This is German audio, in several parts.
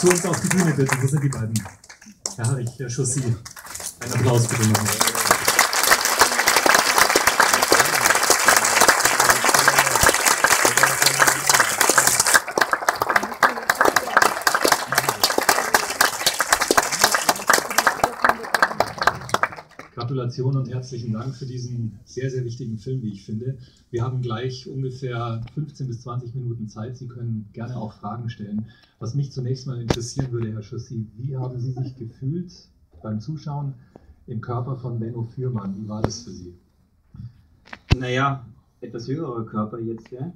zu uns auf die Bühne bitten. Wo sind die beiden? Herr Harich, Herr Chaussy. Ein Applaus bitte nochmal. Gratulation und herzlichen Dank für diesen sehr, sehr wichtigen Film, wie ich finde. Wir haben gleich ungefähr 15 bis 20 Minuten Zeit. Sie können gerne auch Fragen stellen. Was mich zunächst mal interessieren würde, Herr Chaussy, wie haben Sie sich gefühlt beim Zuschauen im Körper von Benno Fürmann? Wie war das für Sie? Naja, etwas jüngerer Körper jetzt, ja.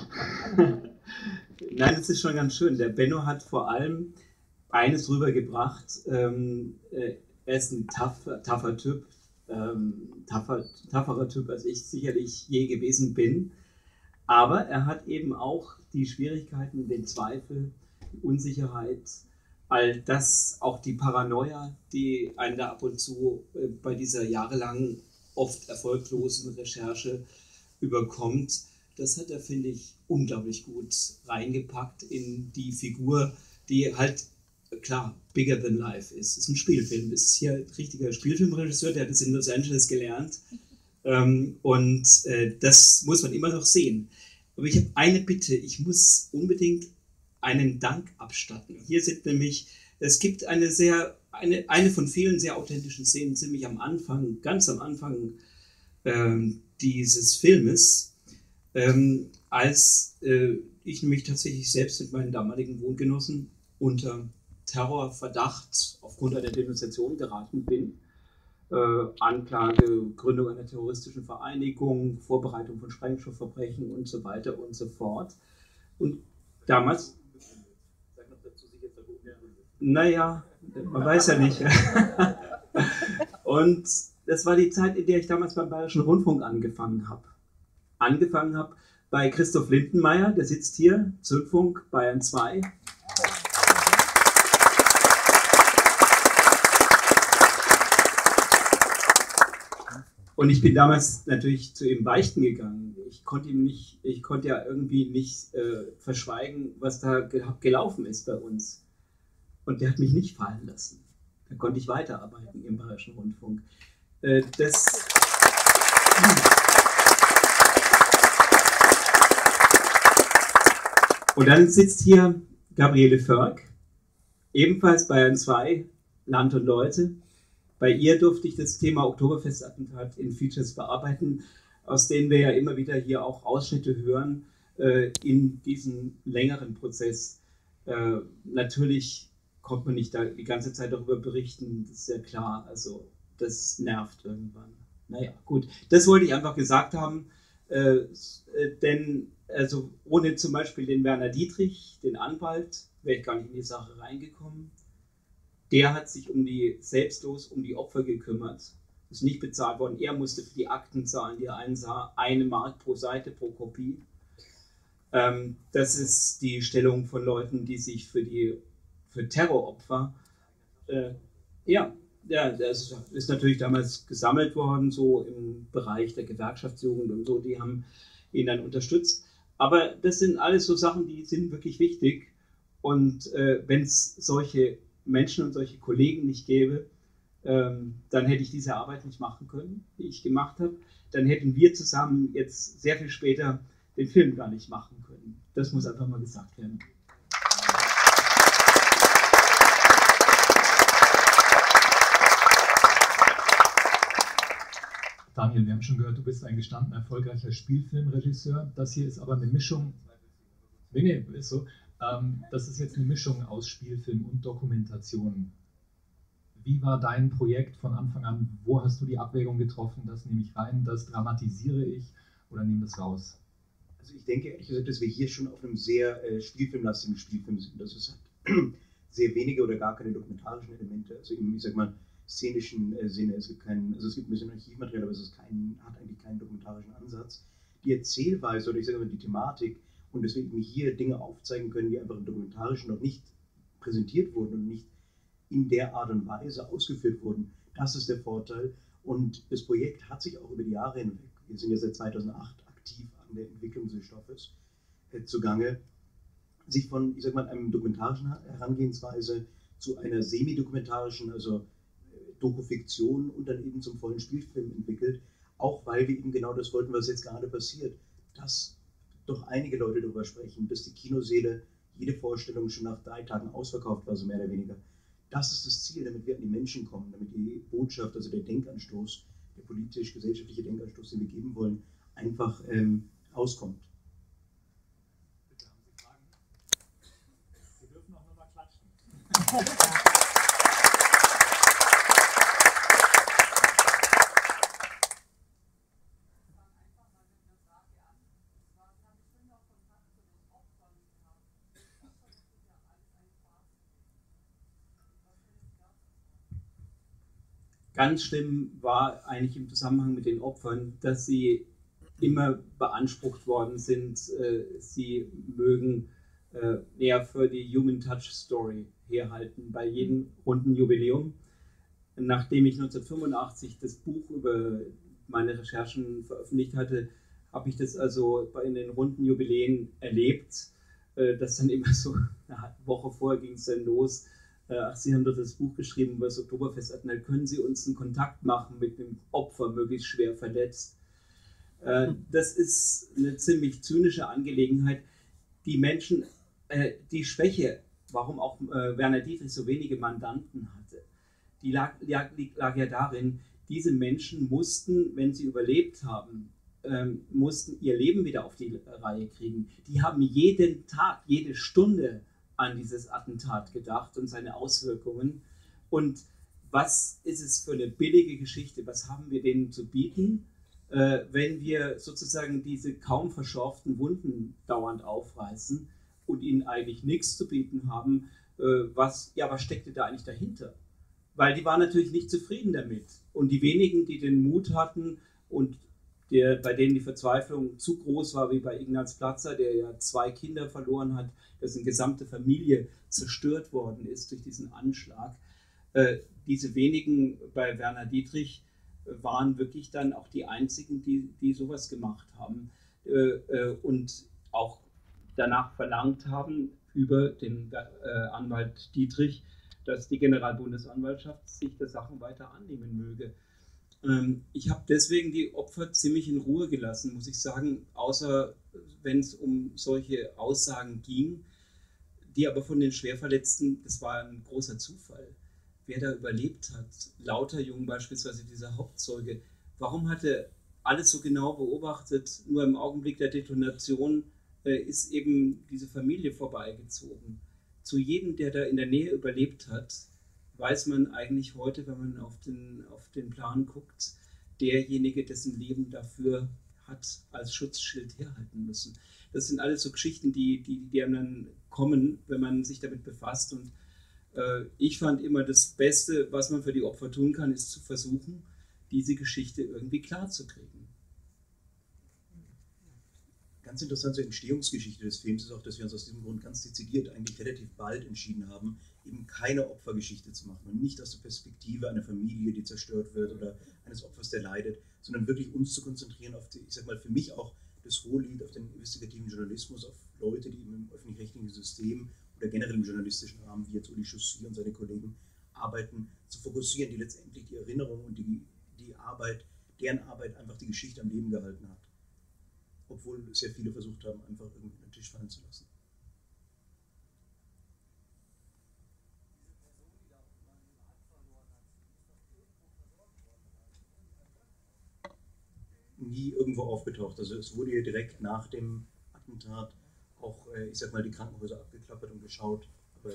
Nein, das ist schon ganz schön. Der Benno hat vor allem eines rübergebracht. Er ist ein taffer Typ, tafferer Typ, als ich sicherlich je gewesen bin. Aber er hat eben auch die Schwierigkeiten, den Zweifel, die Unsicherheit, all das, auch die Paranoia, die einen da ab und zu bei dieser jahrelangen, oft erfolglosen Recherche überkommt. Das hat er, finde ich, unglaublich gut reingepackt in die Figur, die halt, klar, bigger than life ist. Es ist ein Spielfilm. Das ist hier ein richtiger Spielfilmregisseur, der hat das in Los Angeles gelernt. Das muss man immer noch sehen. Aber ich habe eine Bitte. Ich muss unbedingt einen Dank abstatten. Hier sind nämlich, es gibt eine von vielen sehr authentischen Szenen, ziemlich am Anfang, ganz am Anfang dieses Filmes, als ich mich tatsächlich selbst mit meinen damaligen Wohngenossen unter Terrorverdacht aufgrund einer Denunziation geraten bin. Anklage, Gründung einer terroristischen Vereinigung, Vorbereitung von Sprengstoffverbrechen und so weiter und so fort. Und damals, naja, man weiß ja nicht. Und das war die Zeit, in der ich damals beim Bayerischen Rundfunk angefangen habe. Bei Christoph Lindenmayer, der sitzt hier, Zündfunk, Bayern 2. Und ich bin damals natürlich zu ihm beichten gegangen. Ich konnte ja irgendwie nicht verschweigen, was da gelaufen ist bei uns. Und der hat mich nicht fallen lassen. Da konnte ich weiterarbeiten im Bayerischen Rundfunk. Und dann sitzt hier Gabriele Förg, ebenfalls Bayern 2, Land und Leute. Bei ihr durfte ich das Thema Oktoberfestattentat in Features bearbeiten, aus denen wir ja immer wieder hier auch Ausschnitte hören in diesem längeren Prozess. Natürlich konnte man nicht da die ganze Zeit darüber berichten, das ist ja klar, also das nervt irgendwann. Naja, gut, das wollte ich einfach gesagt haben, denn also ohne zum Beispiel den Werner Dietrich, den Anwalt, wäre ich gar nicht in die Sache reingekommen. Der hat sich selbstlos um die Opfer gekümmert. Ist nicht bezahlt worden. Er musste für die Akten zahlen, die er einsah, 1 Mark pro Seite, pro Kopie. Das ist die Stellung von Leuten, die sich für Terroropfer, das ist natürlich damals gesammelt worden, so im Bereich der Gewerkschaftsjugend und so, die haben ihn dann unterstützt. Aber das sind alles so Sachen, die sind wirklich wichtig. Und wenn es solche Menschen und solche Kollegen nicht gäbe, dann hätte ich diese Arbeit nicht machen können, die ich gemacht habe. Dann hätten wir zusammen jetzt sehr viel später den Film gar nicht machen können. Das muss einfach mal gesagt werden. Daniel, wir haben schon gehört, du bist ein gestandener, erfolgreicher Spielfilmregisseur. Das hier ist aber eine Mischung. Nee, ist so. Das ist jetzt eine Mischung aus Spielfilm und Dokumentation. Wie war dein Projekt von Anfang an? Wo hast du die Abwägung getroffen? Das nehme ich rein, das dramatisiere ich oder nehme das raus? Also ich denke ehrlich gesagt, dass wir hier schon auf einem sehr spielfilmlastigen Spielfilm sind. Das ist sehr wenige oder gar keine dokumentarischen Elemente. Also im, ich sag mal, szenischen Sinne. Es gibt ein bisschen Archivmaterial, aber hat eigentlich keinen dokumentarischen Ansatz. Die Erzählweise oder ich sage mal die Thematik und deswegen hier Dinge aufzeigen können, die einfach im Dokumentarischen noch nicht präsentiert wurden und nicht in der Art und Weise ausgeführt wurden. Das ist der Vorteil. Und das Projekt hat sich auch über die Jahre hinweg, wir sind ja seit 2008 aktiv an der Entwicklung des Stoffes zugange, sich von, ich sag mal, einem dokumentarischen Herangehensweise zu einer semi-dokumentarischen, also Dokufiktion und dann eben zum vollen Spielfilm entwickelt, auch weil wir eben genau das wollten, was jetzt gerade passiert, dass doch einige Leute darüber sprechen, dass die Kinosäle jede Vorstellung schon nach 3 Tagen ausverkauft war, so mehr oder weniger. Das ist das Ziel, damit wir an die Menschen kommen, damit die Botschaft, also der Denkanstoß, der politisch-gesellschaftliche Denkanstoß, den wir geben wollen, einfach auskommt. Bitte, haben Sie Fragen? Sie dürfen auch nur mal klatschen. Ganz schlimm war eigentlich im Zusammenhang mit den Opfern, dass sie immer beansprucht worden sind, sie mögen eher für die Human Touch Story herhalten bei jedem runden Jubiläum. Nachdem ich 1985 das Buch über meine Recherchen veröffentlicht hatte, habe ich das also in den runden Jubiläen erlebt, dass dann immer so eine Woche vorher ging es dann los. Ach, Sie haben dort das Buch geschrieben über das Oktoberfestattentat, können Sie uns einen Kontakt machen mit einem Opfer, möglichst schwer verletzt? Das ist eine ziemlich zynische Angelegenheit. Die Menschen, die Schwäche, warum auch Werner Dietrich so wenige Mandanten hatte, die lag ja darin, diese Menschen mussten, wenn sie überlebt haben, mussten ihr Leben wieder auf die Reihe kriegen. Die haben jeden Tag, jede Stunde an dieses Attentat gedacht und seine Auswirkungen. Und was ist es für eine billige Geschichte? Was haben wir denen zu bieten, wenn wir sozusagen diese kaum verschorften Wunden dauernd aufreißen und ihnen eigentlich nichts zu bieten haben? Was steckte da eigentlich dahinter? Weil die waren natürlich nicht zufrieden damit. Und die wenigen, die den Mut hatten und bei denen die Verzweiflung zu groß war, wie bei Ignaz Platzer, der ja 2 Kinder verloren hat, dessen gesamte Familie zerstört worden ist durch diesen Anschlag. Diese wenigen bei Werner Dietrich waren wirklich dann auch die einzigen, die sowas gemacht haben und auch danach verlangt haben über den Anwalt Dietrich, dass die Generalbundesanwaltschaft sich der Sachen weiter annehmen möge. Ich habe deswegen die Opfer ziemlich in Ruhe gelassen, muss ich sagen, außer wenn es um solche Aussagen ging, die aber von den Schwerverletzten, das war ein großer Zufall, wer da überlebt hat. Lauterjung beispielsweise, dieser Hauptzeuge, warum hat er alles so genau beobachtet? Nur im Augenblick der Detonation ist eben diese Familie vorbeigezogen. Zu jedem, der da in der Nähe überlebt hat, weiß man eigentlich heute, wenn man auf den Plan guckt, derjenige, dessen Leben dafür hat als Schutzschild herhalten müssen. Das sind alles so Geschichten, die einem dann kommen, wenn man sich damit befasst. Und ich fand immer, das Beste, was man für die Opfer tun kann, ist zu versuchen, diese Geschichte irgendwie klar zu kriegen. Ganz interessant zur Entstehungsgeschichte des Films ist auch, dass wir uns aus diesem Grund ganz dezidiert eigentlich relativ bald entschieden haben, eben keine Opfergeschichte zu machen und nicht aus der Perspektive einer Familie, die zerstört wird oder eines Opfers, der leidet, sondern wirklich uns zu konzentrieren auf die, ich sag mal, für mich auch das Hohelied auf den investigativen Journalismus, auf Leute, die im öffentlich-rechtlichen System oder generell im journalistischen Rahmen, wie jetzt Uli Chaussy und seine Kollegen, arbeiten, zu fokussieren, die letztendlich die Erinnerung und die Arbeit, deren Arbeit einfach die Geschichte am Leben gehalten hat. Obwohl sehr viele versucht haben, einfach irgendwie unter den Tisch fallen zu lassen. Nie irgendwo aufgetaucht. Also es wurde hier direkt nach dem Attentat auch, ich sag mal, die Krankenhäuser abgeklappert und geschaut. Aber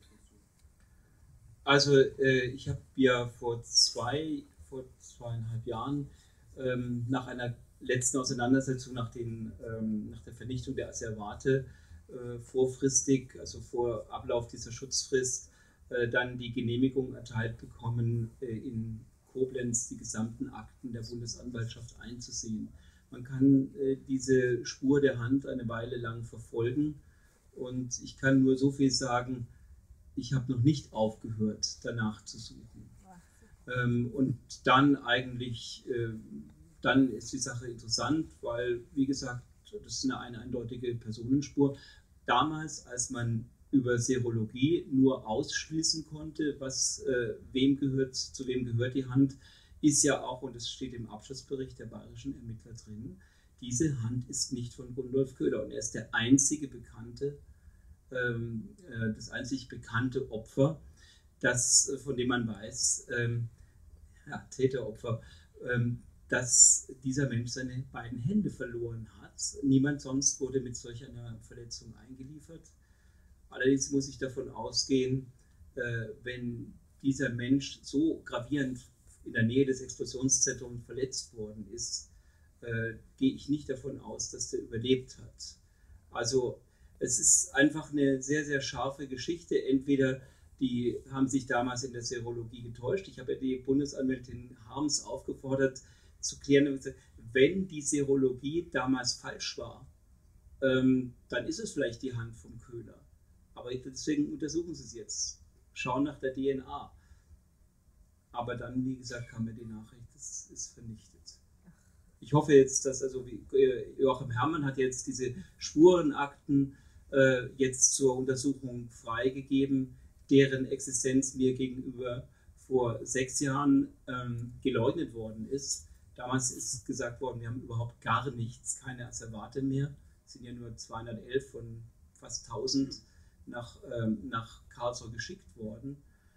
also ich habe ja vor 2,5 Jahren nach einer letzten Auseinandersetzung nach der Vernichtung der Asservate vorfristig, also vor Ablauf dieser Schutzfrist, dann die Genehmigung erteilt bekommen, in Koblenz die gesamten Akten der Bundesanwaltschaft einzusehen. Man kann diese Spur der Hand eine Weile lang verfolgen und ich kann nur so viel sagen, ich habe noch nicht aufgehört, danach zu suchen. Und dann eigentlich, dann ist die Sache interessant, weil, wie gesagt, das ist eine eindeutige Personenspur. damals, als man über Serologie nur ausschließen konnte, was wem gehört, zu wem gehört die Hand, ist ja auch, und das steht im Abschlussbericht der bayerischen Ermittler drin, diese Hand ist nicht von Gundolf Köhler und er ist der einzige bekannte, das einzig bekannte Opfer, das, von dem man weiß, ja, Täteropfer, dass dieser Mensch seine beiden Hände verloren hat. Niemand sonst wurde mit solch einer Verletzung eingeliefert. Allerdings muss ich davon ausgehen, wenn dieser Mensch so gravierend in der Nähe des Explosionszentrums verletzt worden ist, gehe ich nicht davon aus, dass der überlebt hat. Also es ist einfach eine sehr, sehr scharfe Geschichte. Entweder die haben sich damals in der Serologie getäuscht. Ich habe ja die Bundesanwältin Harms aufgefordert, zu klären, wenn die Serologie damals falsch war, dann ist es vielleicht die Hand vom Köhler. Aber deswegen untersuchen sie es jetzt. Schauen nach der DNA. Aber dann, wie gesagt, kam mir die Nachricht, das ist vernichtet. Ich hoffe jetzt, dass, also Joachim Herrmann hat jetzt diese Spurenakten jetzt zur Untersuchung freigegeben, deren Existenz mir gegenüber vor 6 Jahren geleugnet worden ist. Damals ist gesagt worden, wir haben überhaupt gar nichts, keine Asservate mehr. Es sind ja nur 211 von fast 1000 nach Karlsruhe geschickt worden.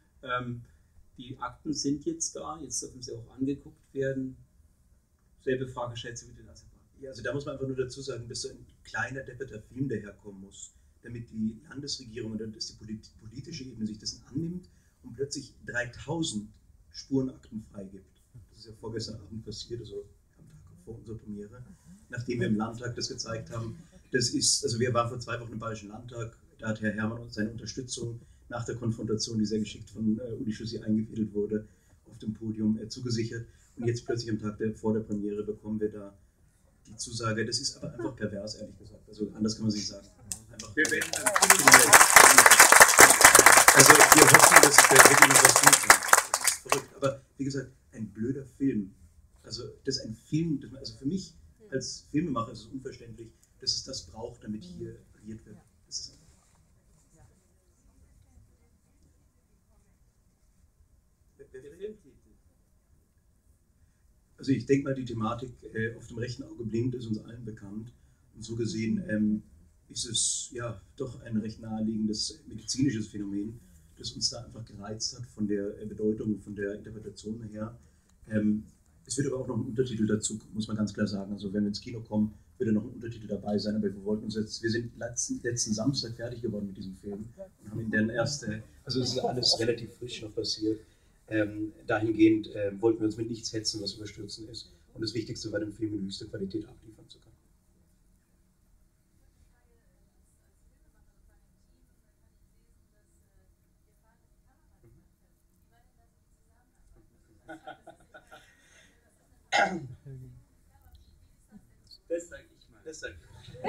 Die Akten sind jetzt da, jetzt dürfen sie auch angeguckt werden. Selbe Frage stellt sich mit den Asservaten. Ja, also da muss man einfach nur dazu sagen, dass so ein kleiner, depperter Film daherkommen muss, damit die Landesregierung oder dass die politische Ebene sich dessen annimmt und plötzlich 3000 Spurenakten freigibt. Das ist ja vorgestern Abend passiert, also am Tag vor unserer Premiere, nachdem wir im Landtag das gezeigt haben. Das ist, also wir waren vor 2 Wochen im Bayerischen Landtag, da hat Herr Herrmann uns seine Unterstützung nach der Konfrontation, die sehr geschickt von Uli Schüssi eingefädelt wurde, auf dem Podium zugesichert. Und jetzt plötzlich am Tag vor der Premiere bekommen wir da die Zusage. Das ist aber einfach pervers, ehrlich gesagt. Also anders kann man sich sagen. Einfach wir werden dann also wir hoffen, dass sich da wirklich noch was tun kann. Das ist verrückt. Aber wie gesagt, ein blöder Film. Also das ist ein Film, also für mich als Filmemacher ist es unverständlich, dass es das braucht, damit hier agiert wird. Das ist also ich denke mal, die Thematik auf dem rechten Auge blinkt, ist uns allen bekannt. Und so gesehen ist es ja doch ein recht naheliegendes medizinisches Phänomen, das uns da einfach gereizt hat von der Bedeutung, von der Interpretation her. Es wird aber auch noch ein Untertitel dazu, muss man ganz klar sagen. Also wenn wir ins Kino kommen, wird da noch ein Untertitel dabei sein. Aber wir sind letzten Samstag fertig geworden mit diesem Film und haben ihn dann erst, also es ist alles relativ frisch noch passiert. Dahingehend wollten wir uns mit nichts hetzen, was überstürzen ist. Und das Wichtigste war, dem Film in höchster Qualität abliefern zu können. Das sage ich mal. Das sag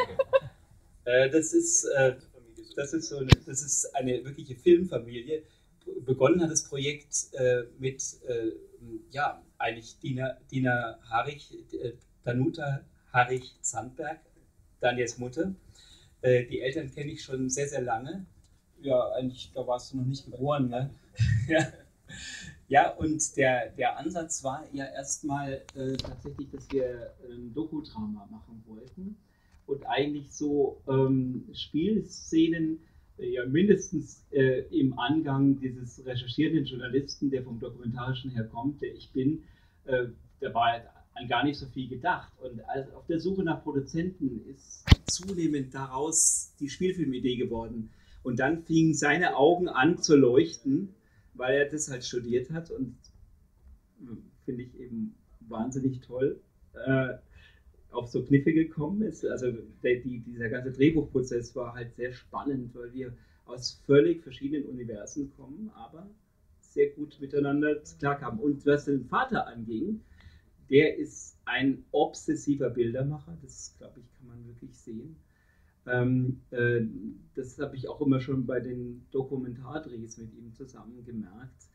ich. Das ist eine wirkliche Filmfamilie. Begonnen hat das Projekt mit ja, eigentlich Dina Harich, Danuta Harich-Zandberg, Daniels Mutter. Die Eltern kenne ich schon sehr, sehr lange. Ja, eigentlich, da warst du noch nicht geboren, ne? Ja. Ja, und der Ansatz war ja erstmal tatsächlich, dass wir ein Dokudrama machen wollten und eigentlich so Spielszenen ja mindestens im Angang dieses recherchierenden Journalisten, der vom Dokumentarischen herkommt, der ich bin, da war an gar nicht so viel gedacht. Und auf der Suche nach Produzenten ist zunehmend daraus die Spielfilmidee geworden. Und dann fingen seine Augen an zu leuchten, weil er das halt studiert hat und finde ich eben wahnsinnig toll, auf so Kniffe gekommen ist. Also dieser ganze Drehbuchprozess war halt sehr spannend, weil wir aus völlig verschiedenen Universen kommen, aber sehr gut miteinander klarkamen. Und was den Vater anging, der ist ein obsessiver Bildermacher, das glaube ich, kann man wirklich sehen. Das habe ich auch immer schon bei den Dokumentardrehs mit ihm zusammen gemerkt.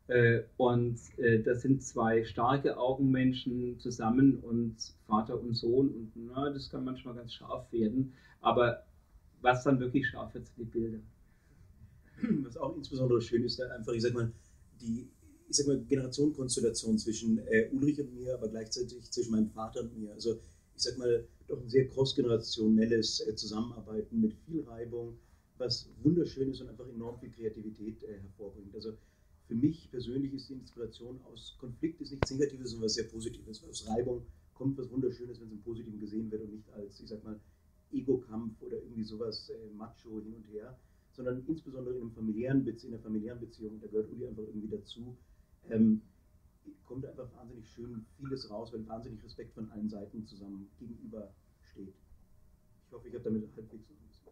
Das sind 2 starke Augenmenschen zusammen und Vater und Sohn und na, das kann manchmal ganz scharf werden, aber was dann wirklich scharf wird, sind die Bilder. Was auch insbesondere schön ist, da einfach, ich sag mal, Generationenkonstellation zwischen Ulrich und mir, aber gleichzeitig zwischen meinem Vater und mir. Also ich sag mal, doch ein sehr crossgenerationelles Zusammenarbeiten mit viel Reibung, was wunderschön ist und einfach enorm viel Kreativität hervorbringt. Also für mich persönlich ist die Inspiration aus Konflikt ist nichts Negatives, sondern was sehr Positives. Aus Reibung kommt was Wunderschönes, wenn es im Positiven gesehen wird und nicht als, ich sag mal, Ego-Kampf oder irgendwie sowas Macho hin und her, sondern insbesondere in der familiären Beziehung, da gehört Uli einfach irgendwie dazu, kommt einfach wahnsinnig schön vieles raus, weil wahnsinnig Respekt von allen Seiten zusammen gegenüber steht. Ich hoffe, ich habe damit halbwegs noch ein bisschen.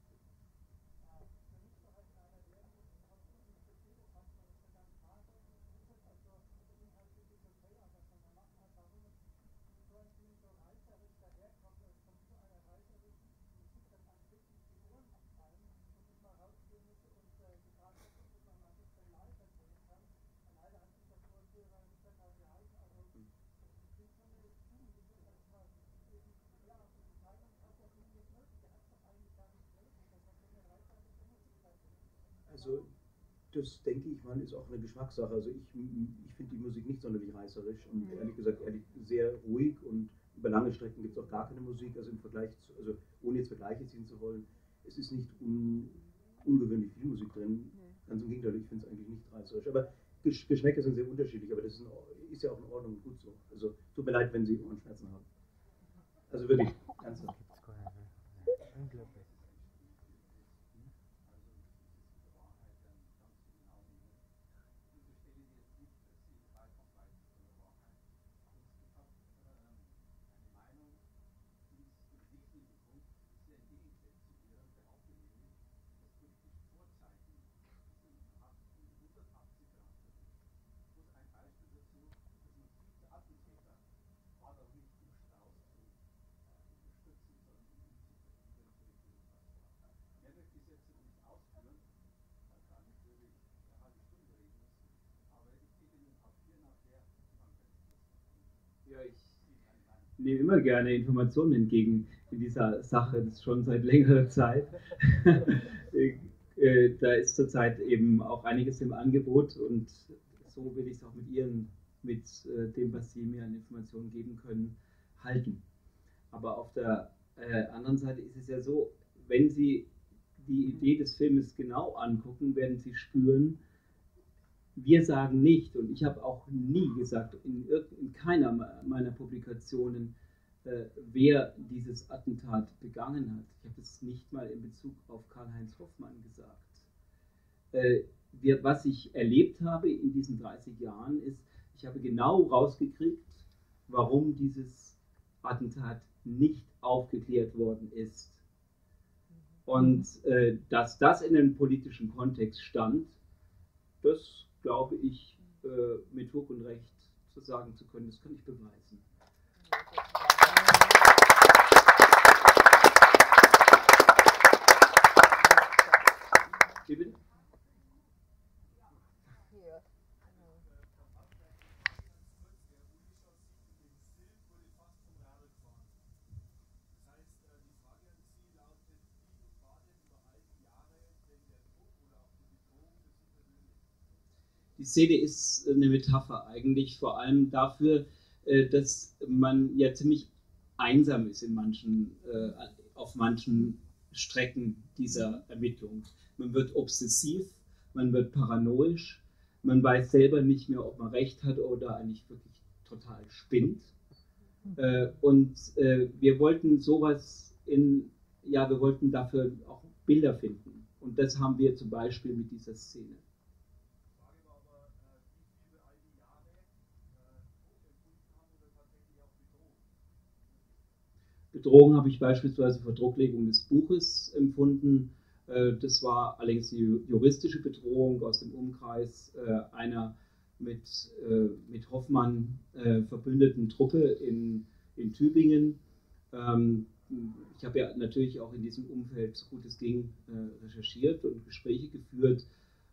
Also das denke ich mal, ist auch eine Geschmackssache. Also ich finde die Musik nicht sonderlich reißerisch und ehrlich gesagt sehr ruhig und über lange Strecken gibt es auch gar keine Musik, also im Vergleich zu, also ohne jetzt Vergleiche ziehen zu wollen, es ist nicht ungewöhnlich viel Musik drin, ganz im Gegenteil, ich finde es eigentlich nicht reißerisch, aber Geschmäcker sind sehr unterschiedlich, aber das ist ja auch in Ordnung und gut so. Also tut mir leid, wenn Sie Ohrenschmerzen haben. Also wirklich, ernsthaft. Unglaublich. Ja, ich nehme immer gerne Informationen entgegen in dieser Sache, das ist schon seit längerer Zeit. Da ist zurzeit eben auch einiges im Angebot und so will ich es auch mit dem, was Sie mir an Informationen geben können, halten. Aber auf der anderen Seite ist es ja so, wenn Sie die Idee des Filmes genau angucken, werden Sie spüren, wir sagen nicht, und ich habe auch nie gesagt, in keiner meiner Publikationen, wer dieses Attentat begangen hat. Ich habe es nicht mal in Bezug auf Karl-Heinz Hoffmann gesagt. Was ich erlebt habe in diesen 30 Jahren ist, ich habe genau rausgekriegt, warum dieses Attentat nicht aufgeklärt worden ist. Und dass das in einem politischen Kontext stand, das glaube ich, mit Fug und Recht zu sagen zu können, das kann ich beweisen. Wie bitte? Die Szene ist eine Metapher eigentlich, vor allem dafür, dass man ja ziemlich einsam ist auf manchen Strecken dieser Ermittlung. Man wird obsessiv, man wird paranoisch, man weiß selber nicht mehr, ob man recht hat oder eigentlich wirklich total spinnt. Und wir wollten wir wollten dafür auch Bilder finden. Und das haben wir zum Beispiel mit dieser Szene. Bedrohung habe ich beispielsweise vor Drucklegung des Buches empfunden. Das war allerdings eine juristische Bedrohung aus dem Umkreis einer mit Hoffmann verbündeten Truppe in Tübingen. Ich habe ja natürlich auch in diesem Umfeld, so gut es ging, recherchiert und Gespräche geführt.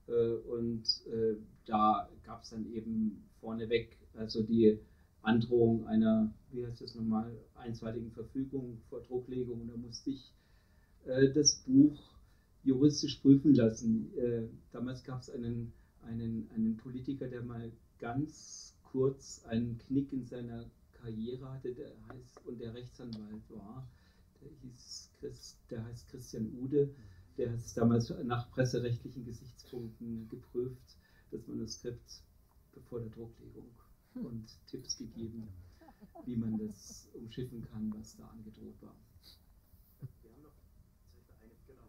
Da gab es dann eben vorneweg also die Androhung einer, wie heißt das nochmal, einstweiligen Verfügung vor Drucklegung. Und da musste ich das Buch juristisch prüfen lassen. Damals gab es einen Politiker, der mal ganz kurz einen Knick in seiner Karriere hatte, der Rechtsanwalt war. Der heißt Christian Ude. Der hat es damals nach presserechtlichen Gesichtspunkten geprüft, das Manuskript bevor der Drucklegung, und Tipps gegeben, wie man das umschiffen kann, was da angedroht war. Wir haben noch eine Frage.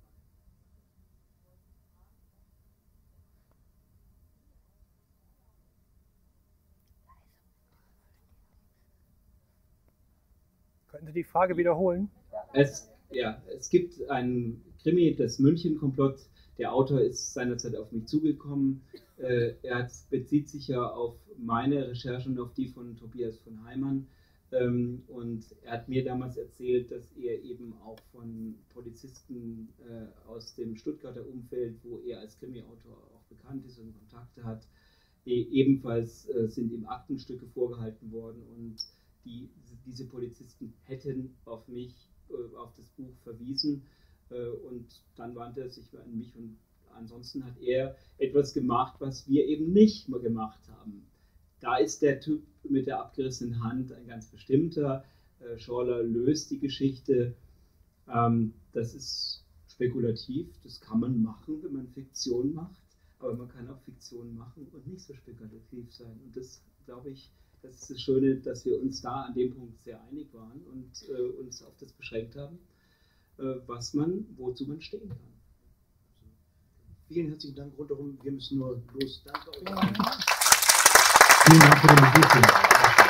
Könnten Sie die Frage wiederholen? Es gibt einen Krimi, das München-Komplott. Der Autor ist seinerzeit auf mich zugekommen. Er bezieht sich ja auf meine Recherchen, auf die von Tobias von Heimann. Und er hat mir damals erzählt, dass er eben auch von Polizisten aus dem Stuttgarter Umfeld, wo er als Krimi-Autor auch bekannt ist und Kontakte hat, ebenfalls sind ihm Aktenstücke vorgehalten worden, und diese Polizisten hätten auf mich, auf das Buch verwiesen, und dann wandte er sich an mich, und ansonsten hat er etwas gemacht, was wir eben nicht mehr gemacht haben. Da ist der Typ mit der abgerissenen Hand ein ganz bestimmter. Schorler löst die Geschichte. Das ist spekulativ, das kann man machen, wenn man Fiktion macht, aber man kann auch Fiktion machen und nicht so spekulativ sein. Und das, glaube ich, das ist das Schöne, dass wir uns da an dem Punkt sehr einig waren und uns auf das beschränkt haben, wozu man stehen kann. Vielen herzlichen Dank rundherum. Wir müssen nur los. Danke euch. Vielen Dank für den Besuch.